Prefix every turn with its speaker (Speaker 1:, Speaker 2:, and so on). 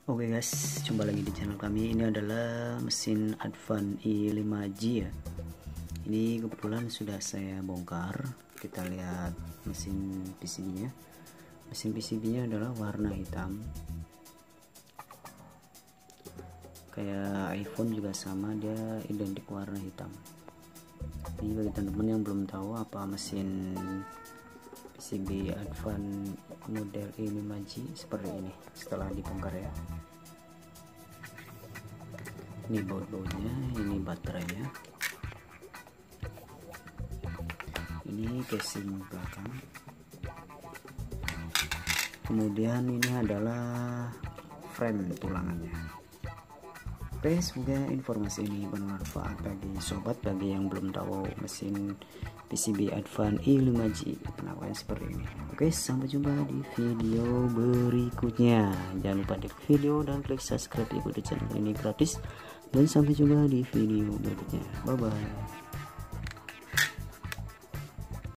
Speaker 1: Oke guys, jumpa lagi di channel kami. Ini adalah mesin Advan i5G ya. Ini kebetulan sudah saya bongkar. Kita lihat mesin PCB-nya. Mesin PCB-nya adalah warna hitam. Kayak iPhone juga sama, dia identik warna hitam. Ini bagi teman-teman yang belum tahu apa mesin PCB Advan model i5G seperti ini setelah dibongkar ya. Ini baut-bautnya, ini baterainya, ini casing belakang, kemudian ini adalah frame tulangannya. Oke, semoga informasi ini bermanfaat bagi sobat, bagi yang belum tahu mesin PCB Advan i5G penampakannya seperti ini. Oke, sampai jumpa di video berikutnya. Jangan lupa di video dan klik subscribe, ikuti channel ini gratis. Dan sampai jumpa di video berikutnya. Bye bye.